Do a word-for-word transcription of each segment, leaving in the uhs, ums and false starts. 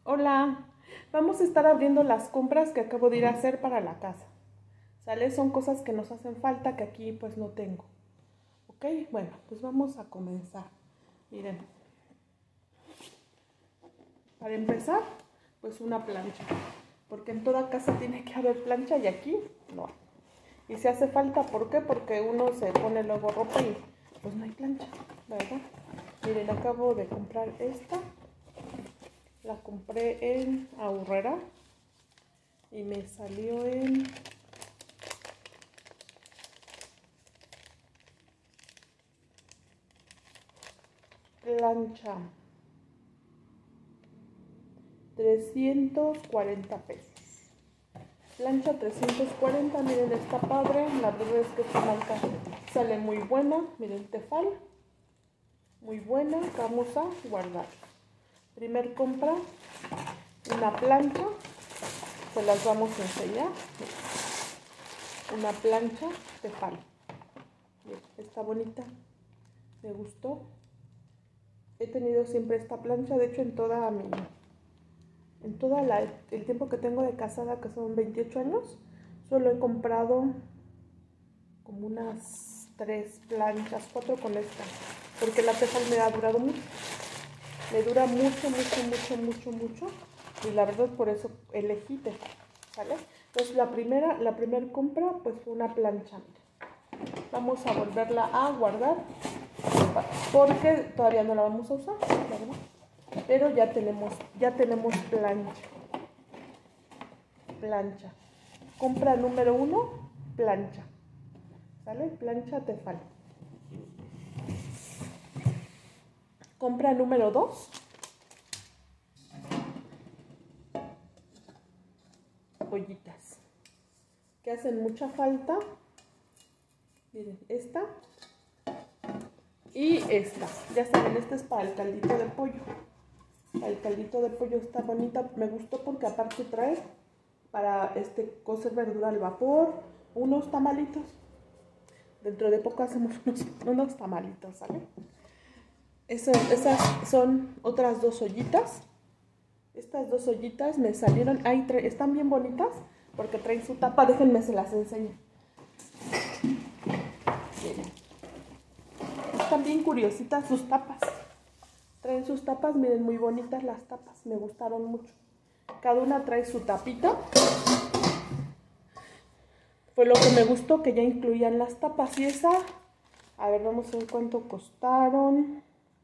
Hola, vamos a estar abriendo las compras que acabo de ir a hacer para la casa. ¿Sale? Son cosas que nos hacen falta que aquí pues no tengo. Ok, bueno, pues vamos a comenzar. Miren, para empezar, pues una plancha. Porque en toda casa tiene que haber plancha y aquí no hay. Y si hace falta, ¿por qué? Porque uno se pone luego ropa y pues no hay plancha, ¿verdad? Miren, acabo de comprar esta. La compré en Aurrera y me salió en plancha trescientos cuarenta pesos. Plancha trescientos cuarenta, miren, está padre. La verdad es que esta marca sale muy buena. Miren, Tefal, muy buena. Vamos a guardar. Primer compra, una plancha. Se las vamos a enseñar. Una plancha Tefal. Miren, está bonita. Me gustó. He tenido siempre esta plancha, de hecho en toda mi, en todo el tiempo que tengo de casada, que son veintiocho años, solo he comprado como unas tres planchas, cuatro con esta, porque la Tefal me ha durado mucho, me dura mucho, mucho, mucho, mucho, mucho, y la verdad por eso elegí Tefal, ¿sale? Entonces la primera, la primera compra pues fue una plancha, vamos a volverla a guardar, porque todavía no la vamos a usar, ¿verdad? Pero ya tenemos, ya tenemos plancha. Plancha. Compra número uno, plancha. ¿Sale? Plancha Tefal. Compra número dos, ollitas. Que hacen mucha falta. Miren, esta. Y esta, ya saben, esta es para el caldito de pollo. El caldito de pollo está bonita, me gustó porque aparte trae para este cocer verdura al vapor, unos tamalitos. Dentro de poco hacemos unos, unos tamalitos, ¿sale? Eso, esas son otras dos ollitas. Estas dos ollitas me salieron, ahí están bien bonitas porque traen su tapa, déjenme se las enseño. Miren. Están bien curiositas sus tapas. Traen sus tapas, miren, muy bonitas las tapas. Me gustaron mucho. Cada una trae su tapita. Fue lo que me gustó, que ya incluían las tapas. Y esa, a ver, vamos a ver cuánto costaron.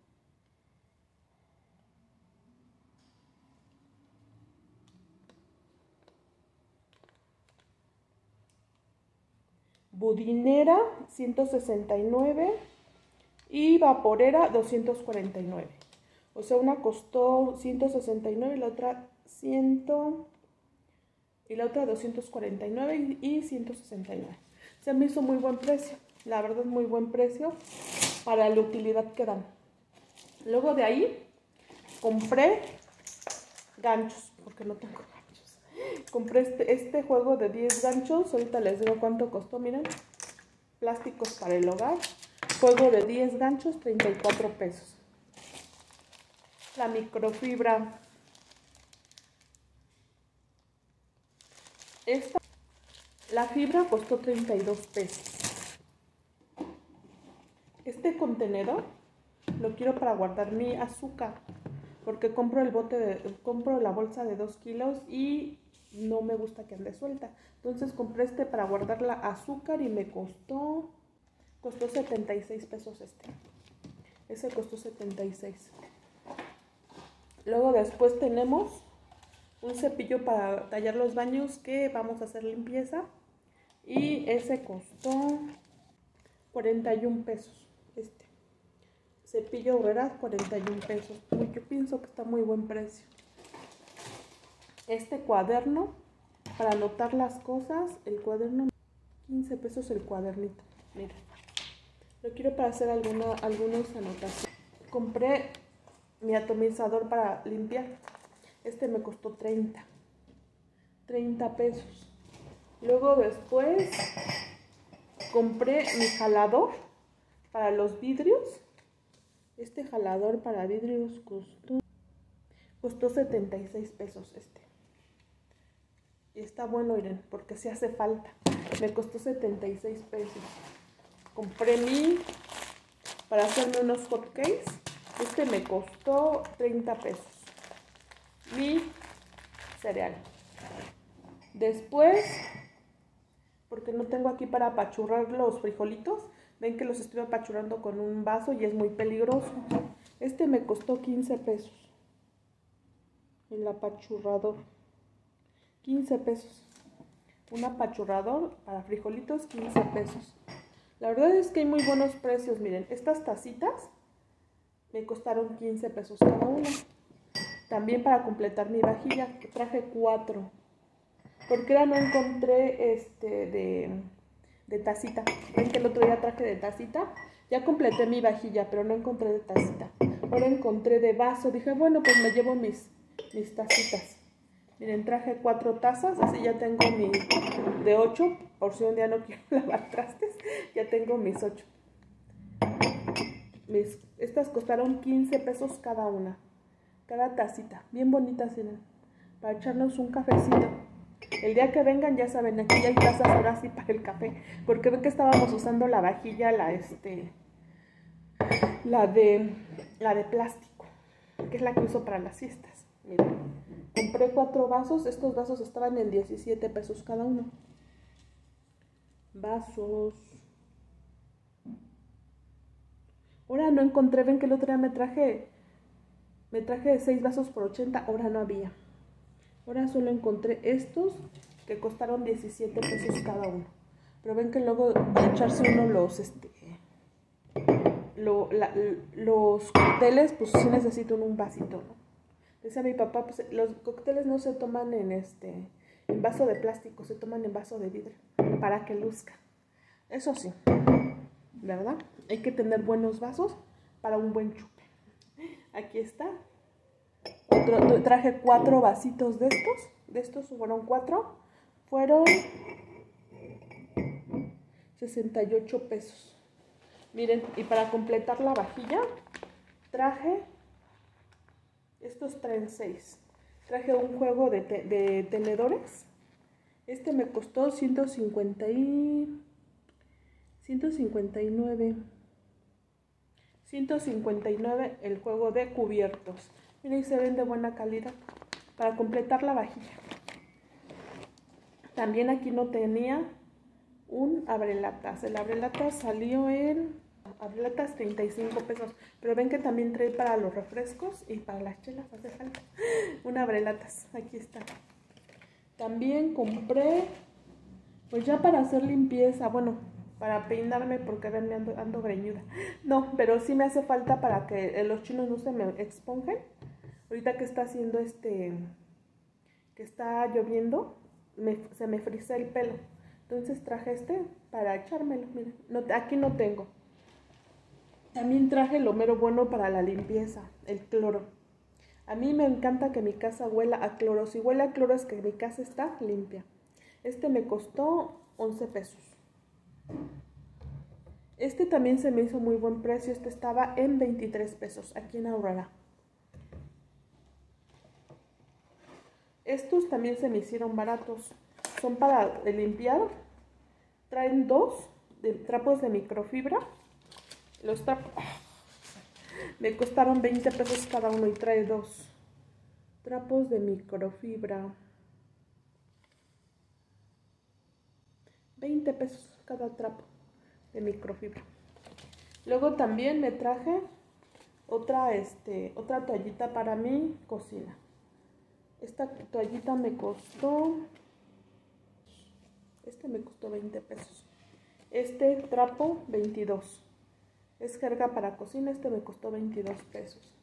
Budinera, ciento sesenta y nueve. Y vaporera, doscientos cuarenta y nueve. O sea, una costó ciento sesenta y nueve y la otra cien y la otra doscientos cuarenta y nueve y ciento sesenta y nueve. Se me hizo muy buen precio, la verdad muy buen precio para la utilidad que dan. Luego de ahí compré ganchos, porque no tengo ganchos. Compré este, este juego de diez ganchos, ahorita les digo cuánto costó, miren. Plásticos para el hogar. Juego de diez ganchos, treinta y cuatro pesos. La microfibra. Esta, la fibra costó treinta y dos pesos. Este contenedor lo quiero para guardar mi azúcar, porque compro el bote de, compro la bolsa de dos kilos y no me gusta que ande suelta. Entonces compré este para guardar la azúcar y me costó... Costó setenta y seis pesos este. Ese costó setenta y seis. Luego después tenemos un cepillo para tallar los baños que vamos a hacer limpieza. Y ese costó cuarenta y un pesos. Este. Cepillo Aurrera, cuarenta y un pesos. Yo pienso que está muy buen precio. Este cuaderno para anotar las cosas. El cuaderno, quince pesos el cuadernito. Miren. Lo quiero para hacer alguna, algunas anotaciones. Compré mi atomizador para limpiar. Este me costó treinta. treinta pesos. Luego después compré mi jalador para los vidrios. Este jalador para vidrios costó Costó setenta y seis pesos este. Y está bueno, miren, porque se hace falta. Me costó setenta y seis pesos. Compré mi, para hacerme unos hot cakes. Este me costó treinta pesos. Mi cereal. Después, porque no tengo aquí para apachurrar los frijolitos, ven que los estoy apachurrando con un vaso y es muy peligroso. Este me costó quince pesos. El apachurrador. quince pesos. Un apachurrador para frijolitos, quince pesos. La verdad es que hay muy buenos precios. Miren, estas tacitas me costaron quince pesos cada una. También para completar mi vajilla traje cuatro. Porque ahora no encontré este de, de tacita. Ven que el otro día traje de tacita. Ya completé mi vajilla, pero no encontré de tacita. Ahora encontré de vaso. Dije, bueno, pues me llevo mis, mis tacitas. Miren, traje cuatro tazas. Así ya tengo mi de ocho. Por si un día no quiero lavar trastes, ya tengo mis ocho. Mis, estas costaron quince pesos cada una. Cada tacita. Bien bonitas, miren. Para echarnos un cafecito. El día que vengan, ya saben, aquí hay tazas ahora sí para el café. Porque ven que estábamos usando la vajilla, la este, la de, la de plástico, que es la que uso para las siestas. Miren, compré cuatro vasos. Estos vasos estaban en diecisiete pesos cada uno. Vasos. Ahora no encontré, ven que el otro día me traje, me traje seis vasos por ochenta, ahora no había. Ahora solo encontré estos que costaron diecisiete pesos cada uno. Pero ven que luego para echarse uno los, este, lo, la, los cócteles, pues sí necesitan un vasito, ¿no? Decía mi papá, pues los cócteles no se toman en este, en vaso de plástico, se toman en vaso de vidrio, para que luzca. Eso sí, ¿verdad? Hay que tener buenos vasos para un buen chupe. Aquí está. Otro, traje cuatro vasitos de estos. De estos fueron cuatro. Fueron sesenta y ocho pesos. Miren, y para completar la vajilla, traje, estos traen seis. Traje un juego de, te, de tenedores. Este me costó ciento cincuenta y... ciento cincuenta y nueve. ciento cincuenta y nueve el juego de cubiertos. Miren, se ven de buena calidad para completar la vajilla. También aquí no tenía un abrelatas. El abrelatas salió en abrelatas treinta y cinco pesos. Pero ven que también trae para los refrescos y para las chelas hace falta un abrelatas. Aquí está. También compré, pues ya para hacer limpieza, bueno, para peinarme porque ven, me ando, ando greñuda. No, pero sí me hace falta para que los chinos no se me expongan. Ahorita que está haciendo este, que está lloviendo, me, se me frisa el pelo. Entonces traje este para echármelo. Miren, no, aquí no tengo. También traje lo mero bueno para la limpieza, el cloro. A mí me encanta que mi casa huela a cloro. Si huele a cloro es que mi casa está limpia. Este me costó once pesos. Este también se me hizo muy buen precio. Este estaba en veintitrés pesos aquí en Aurora. Estos también se me hicieron baratos. Son para limpiar. Traen dos de trapos de microfibra. Los trapos me costaron veinte pesos cada uno y trae dos trapos de microfibra. veinte pesos cada trapo de microfibra. Luego también me traje otra, este, otra toallita para mi cocina. Esta toallita me costó, este me costó veinte pesos. Este trapo, veintidós. Es jerga para cocina, este me costó veintidós pesos.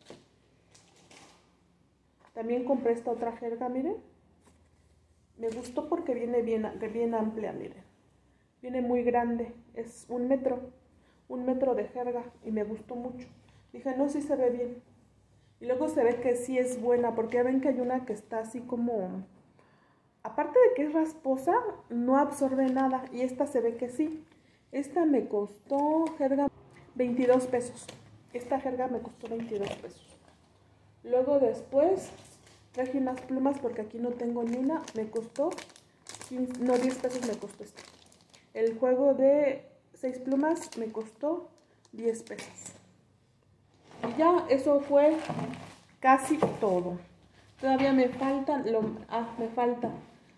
También compré esta otra jerga, miren. Me gustó porque viene bien, bien amplia, miren. Viene muy grande, es un metro, un metro de jerga y me gustó mucho. Dije, no, sí se ve bien. Y luego se ve que sí es buena, porque ven que hay una que está así como, aparte de que es rasposa, no absorbe nada. Y esta se ve que sí. Esta me costó, jerga, veintidós pesos. Esta jerga me costó veintidós pesos. Luego después Traje unas plumas porque aquí no tengo ni una. Me costó, quince, no, diez pesos me costó este. El juego de seis plumas me costó diez pesos. Y ya, eso fue casi todo. Todavía me faltan, lo, ah, me falta.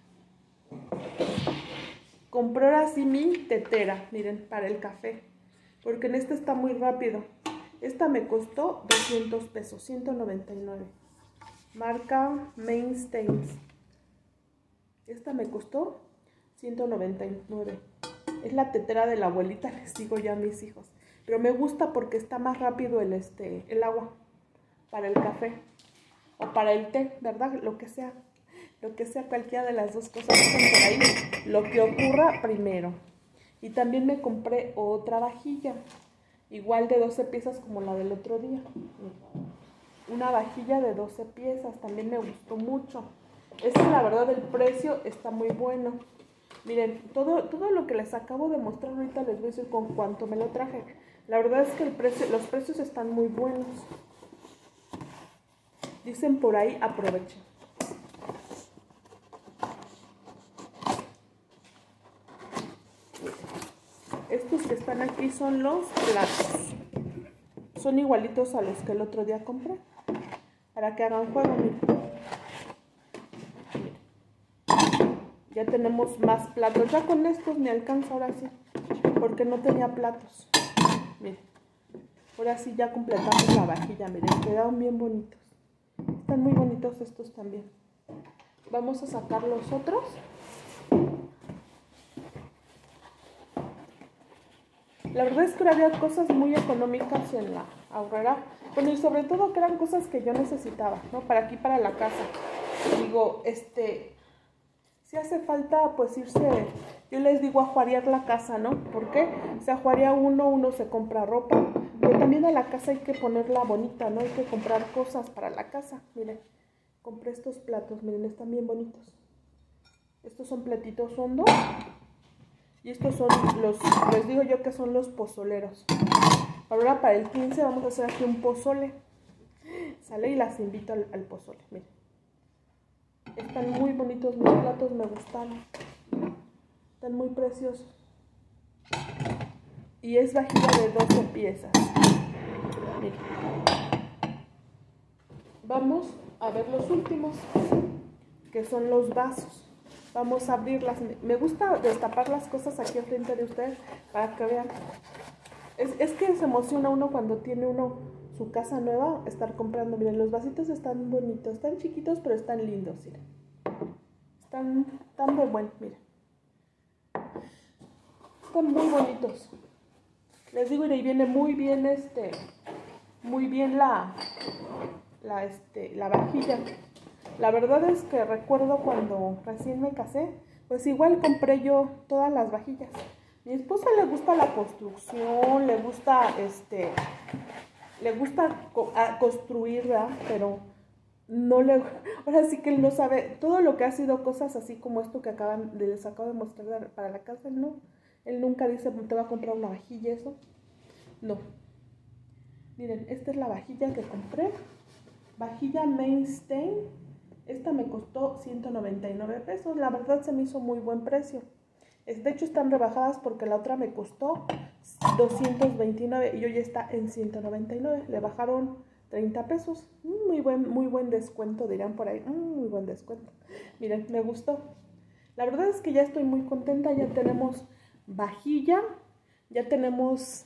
Compré ahora sí mi tetera, miren, para el café. Porque en esta está muy rápido. Esta me costó doscientos pesos, ciento noventa y nueve. Marca Mainstays. Esta me costó ciento noventa y nueve. Es la tetera de la abuelita, les digo ya a mis hijos. Pero me gusta porque está más rápido el, este, el agua para el café o para el té, ¿verdad? Lo que sea, lo que sea, cualquiera de las dos cosas que están por ahí, lo que ocurra primero. Y también me compré otra vajilla, igual de doce piezas como la del otro día. Una vajilla de doce piezas, también me gustó mucho. Esta, la verdad, el precio está muy bueno. Miren, todo, todo lo que les acabo de mostrar ahorita les voy a decir con cuánto me lo traje. La verdad es que el precio, los precios están muy buenos. Dicen por ahí, aprovechen. Estos que están aquí son los platos. Son igualitos a los que el otro día compré. Para que hagan juego, miren. Ya tenemos más platos. Ya con estos me alcanza ahora sí. Porque no tenía platos. Miren. Ahora sí ya completamos la vajilla. Miren, quedaron bien bonitos. Están muy bonitos estos también. Vamos a sacar los otros. La verdad es que había cosas muy económicas en la Aurrera. Bueno, y sobre todo que eran cosas que yo necesitaba, ¿no? Para aquí, para la casa. Digo, este... si hace falta, pues irse... Yo les digo ajuarear la casa, ¿no? ¿Por qué? Se ajuarea uno, uno se compra ropa. Pero también a la casa hay que ponerla bonita, ¿no? Hay que comprar cosas para la casa. Miren, compré estos platos. Miren, están bien bonitos. Estos son platitos hondos. Y estos son los, les digo yo que son los pozoleros. Ahora para el quince vamos a hacer aquí un pozole. Sale y las invito al, al pozole. Miren. Están muy bonitos mis platos, me gustaron. Están muy preciosos. Y es vajilla de doce piezas. Miren. Vamos a ver los últimos, que son los vasos. Vamos a abrirlas. Me gusta destapar las cosas aquí enfrente de ustedes para que vean. Es, es que se emociona uno cuando tiene uno su casa nueva, estar comprando. Miren, los vasitos están bonitos. Están chiquitos, pero están lindos. Miren. Están tan de buen, miren. Están muy bonitos. Les digo, y ahí viene muy bien este, muy bien la, la, este, la vajilla. La verdad es que recuerdo cuando recién me casé, pues igual compré yo todas las vajillas. Mi esposa le gusta la construcción, le gusta este, le gusta co a construir, ¿verdad? Pero no le, ahora sí que él no sabe, todo lo que ha sido cosas así como esto que acaban de, les acabo de mostrar para la casa, él no, él nunca dice, te va a comprar una vajilla, eso, no. Miren, esta es la vajilla que compré, vajilla Mainstay. Esta me costó ciento noventa y nueve pesos, la verdad se me hizo muy buen precio. De hecho están rebajadas porque la otra me costó doscientos veintinueve y hoy está en ciento noventa y nueve. Le bajaron treinta pesos. Muy buen, muy buen descuento, dirán por ahí. Muy buen descuento. Miren, me gustó. La verdad es que ya estoy muy contenta. Ya tenemos vajilla, ya tenemos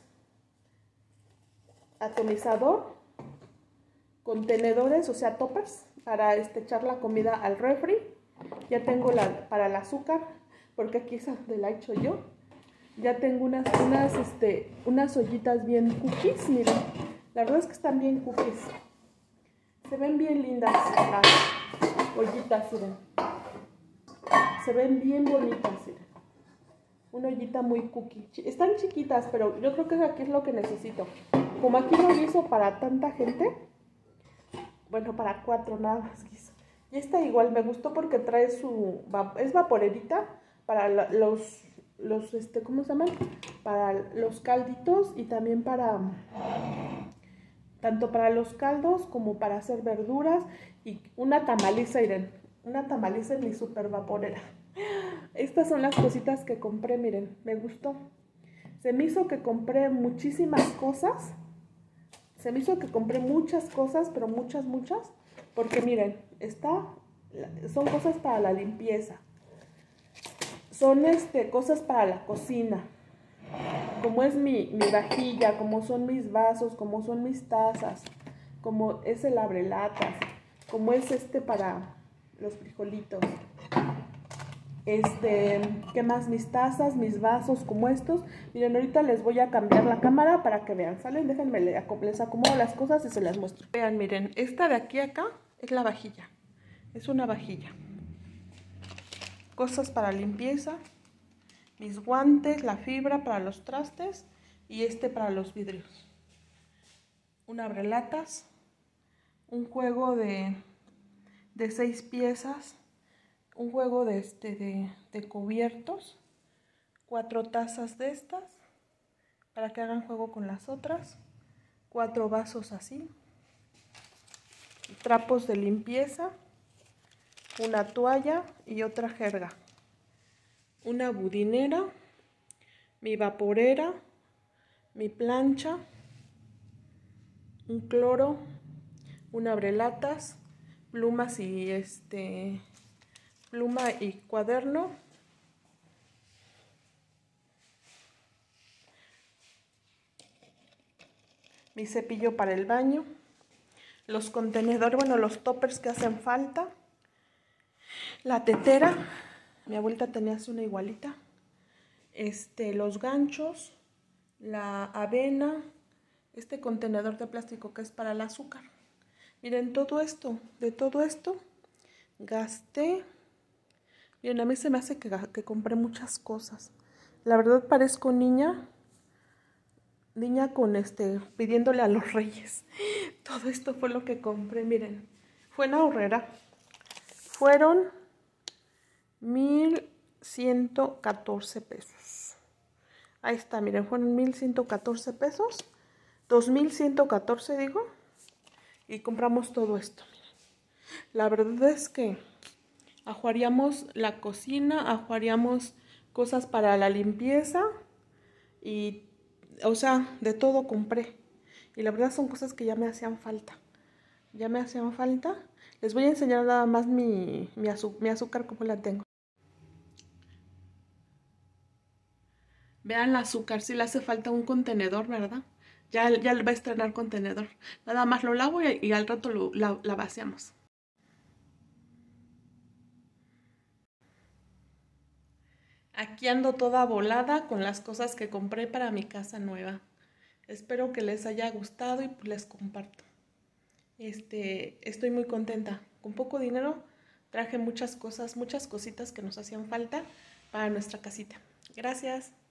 atomizador, contenedores, o sea, toppers para este, echar la comida al refri. Ya tengo la para el azúcar, porque aquí es donde la he hecho yo. Ya tengo unas, unas, este, unas ollitas bien cookies, miren. La verdad es que están bien cookies. Se ven bien lindas las ollitas, miren. Se ven bien bonitas, miren. Una ollita muy cookie. Están chiquitas, pero yo creo que aquí es lo que necesito. Como aquí no hizo para tanta gente, bueno, para cuatro nada más quiso. Y esta igual me gustó porque trae su, es vaporerita para los, los, este, ¿cómo se llaman? Para los calditos y también para, tanto para los caldos como para hacer verduras. Y una tamaliza, miren, una tamaliza en mi super vaporera. Estas son las cositas que compré, miren, me gustó. Se me hizo que compré muchísimas cosas. Se me hizo que compré muchas cosas, pero muchas, muchas. Porque miren, está, son cosas para la limpieza. Son este, cosas para la cocina. Como es mi, mi vajilla, como son mis vasos, como son mis tazas, como es el abrelatas, como es este para los frijolitos. Este, ¿qué más? Mis tazas, mis vasos, como estos. Miren, ahorita les voy a cambiar la cámara para que vean, ¿salen? Déjenme, les acomodo las cosas y se las muestro. Vean, miren, esta de aquí acá es la vajilla. Es una vajilla. Cosas para limpieza. Mis guantes, la fibra para los trastes y este para los vidrios. Un abrelatas. Un juego de, de seis piezas. Un juego de, este, de, de cubiertos, cuatro tazas de estas, para que hagan juego con las otras, cuatro vasos así, trapos de limpieza, una toalla y otra jerga, una budinera, mi vaporera, mi plancha, un cloro, un abrelatas, plumas y este... pluma y cuaderno, mi cepillo para el baño, los contenedores, bueno, los toppers que hacen falta, la tetera, mi abuelita tenía así una igualita, este, los ganchos, la avena, este contenedor de plástico que es para el azúcar. Miren, todo esto, de todo esto, gasté. Bien, a mí se me hace que, que compré muchas cosas. La verdad parezco niña, niña con este, pidiéndole a los reyes. Todo esto fue lo que compré, miren. Fue en Aurrera. Fueron mil ciento catorce pesos. Ahí está, miren, fueron mil ciento catorce pesos. dos mil ciento catorce, digo. Y compramos todo esto, miren. La verdad es que ajuaríamos la cocina, ajuaríamos cosas para la limpieza y, o sea, de todo compré. Y la verdad son cosas que ya me hacían falta. Ya me hacían falta. Les voy a enseñar nada más mi, mi, azúcar, mi azúcar como la tengo. Vean el azúcar, si le hace falta un contenedor, ¿verdad? Ya, ya va a estrenar contenedor. Nada más lo lavo y, y al rato lo, la, la vaciamos. Aquí ando toda volada con las cosas que compré para mi casa nueva. Espero que les haya gustado y pues les comparto. Este, estoy muy contenta. Con poco dinero traje muchas cosas, muchas cositas que nos hacían falta para nuestra casita. Gracias.